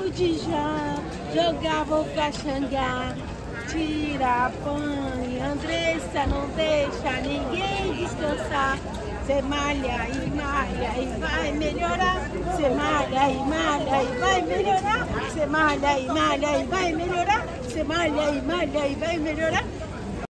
botijão, jogava o caxangá, tira banho, Andressa não deixa ninguém descansar. Cê malha e vai melhorar. Cê malha e vai melhorar. Cê malha e vai melhorar. Cê malha e vai melhorar.